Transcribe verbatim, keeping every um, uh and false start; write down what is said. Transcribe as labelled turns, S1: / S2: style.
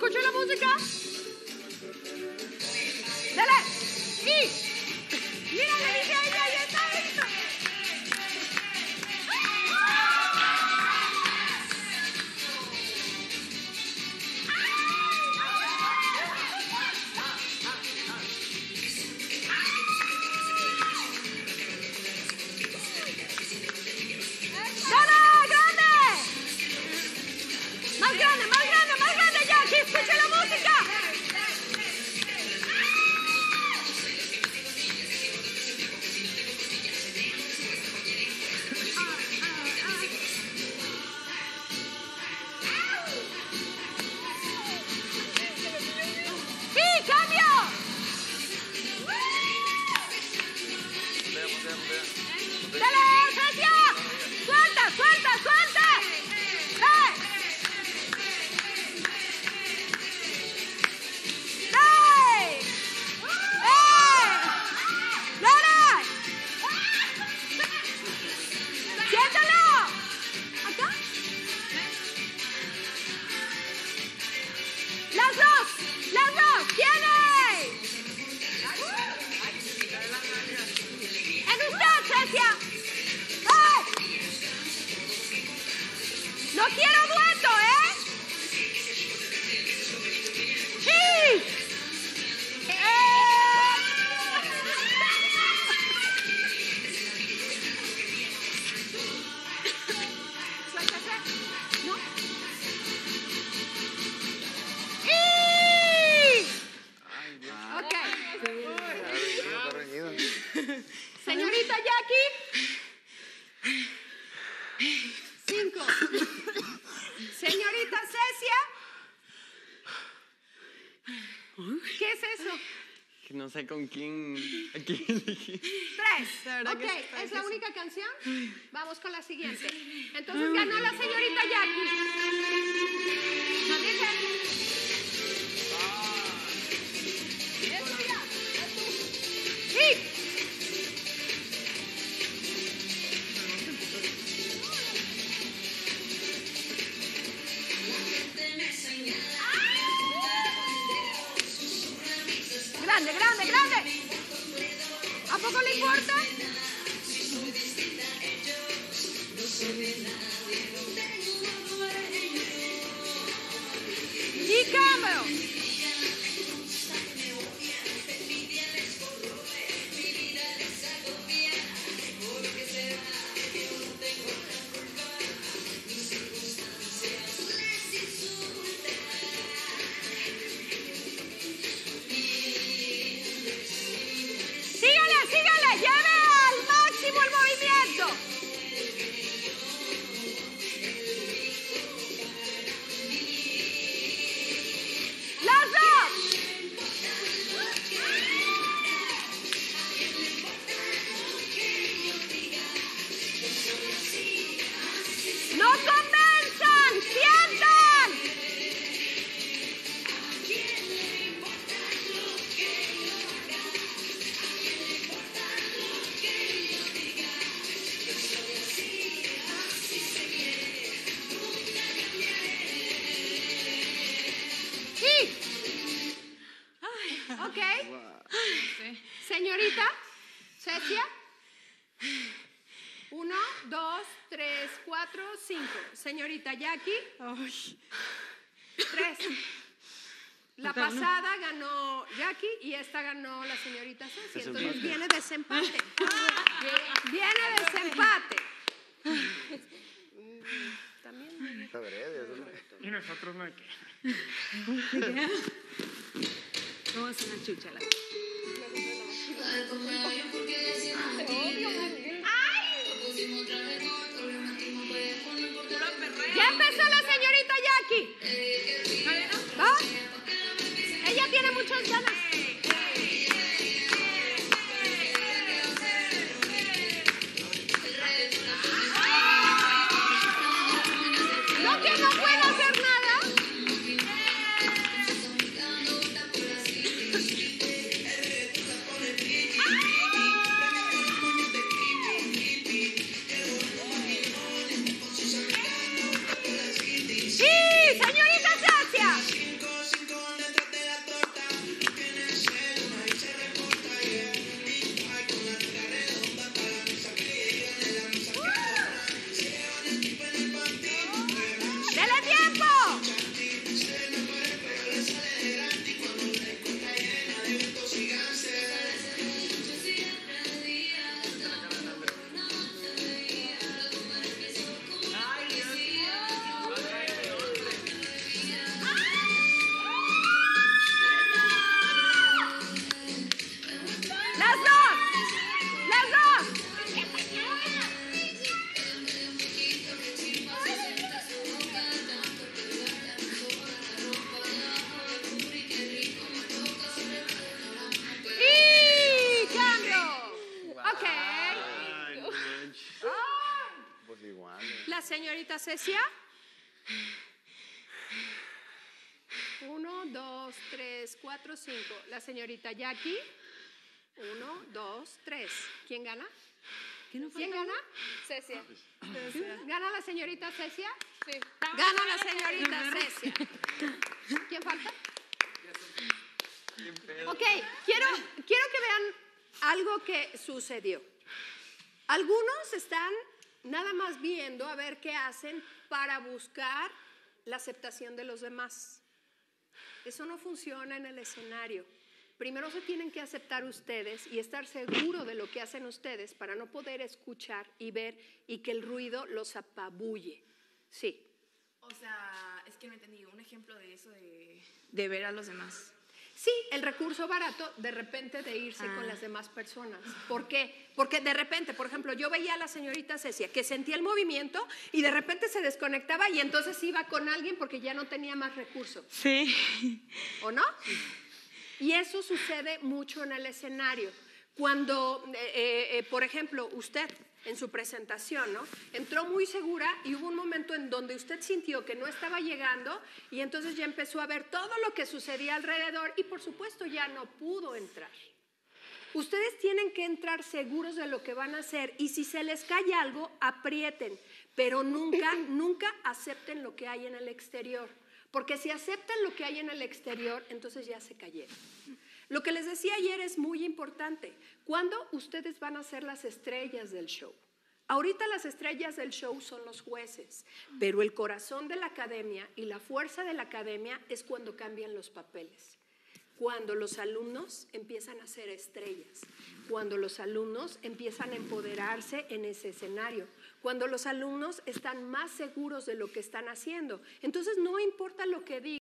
S1: escucho la música. Dale. Y. Mira, le dije a ella, ya está esto. Señorita Jackie. Cinco. Señorita Cecia. ¿Qué es eso?
S2: No sé con quién. Aquí.
S1: Tres. Ok, ¿es la única canción? Vamos con la siguiente. Entonces ganó la señorita Jackie. ¿No dice? Sí. Grande, grande, grande. ¿A poco le importa? Y cambio. Señorita Cecia. Uno, dos, tres, cuatro, cinco. Señorita Jackie. Ay. Tres. La pasada ganó Jackie y esta ganó la señorita Cecia. Entonces viene desempate. Viene desempate. También.
S3: Y nosotros no hay que.
S1: Vamos a una chucha la. Ya empezó la señorita Jackie. ¿Ah? Ella tiene muchas ganas. No, que no puede hacer nada. Sí, señorita Cecia. Cecia. Uno, dos, tres, cuatro, cinco. La señorita Jackie. Uno, dos, tres. ¿Quién gana? ¿Quién gana? Cecia. ¿Gana la señorita Cecia? Sí. Gana la señorita Cecia. ¿Quién falta? Ok, quiero, quiero que vean algo que sucedió. Algunos están nada más viendo a ver qué hacen para buscar la aceptación de los demás. Eso no funciona en el escenario. Primero se tienen que aceptar ustedes y estar seguros de lo que hacen ustedes para no poder escuchar y ver y que el ruido los apabulle. Sí.
S4: O sea, es que no entendí. Un ejemplo de eso de, de ver a los demás.
S1: Sí, el recurso barato de repente de irse ah. con las demás personas. ¿Por qué? Porque de repente, por ejemplo, yo veía a la señorita Cecia que sentía el movimiento y de repente se desconectaba y entonces iba con alguien porque ya no tenía más recursos.
S4: Sí.
S1: ¿O no? Y eso sucede mucho en el escenario. Cuando, eh, eh, por ejemplo, usted en su presentación, ¿no? Entró muy segura y hubo un momento en donde usted sintió que no estaba llegando y entonces ya empezó a ver todo lo que sucedía alrededor y por supuesto ya no pudo entrar. Ustedes tienen que entrar seguros de lo que van a hacer y si se les cae algo, aprieten, pero nunca, nunca acepten lo que hay en el exterior. Porque si aceptan lo que hay en el exterior, entonces ya se cayeron. Lo que les decía ayer es muy importante. ¿Cuándo ustedes van a ser las estrellas del show? Ahorita las estrellas del show son los jueces, pero el corazón de la academia y la fuerza de la academia es cuando cambian los papeles. Cuando los alumnos empiezan a ser estrellas, cuando los alumnos empiezan a empoderarse en ese escenario, cuando los alumnos están más seguros de lo que están haciendo. Entonces no importa lo que digan.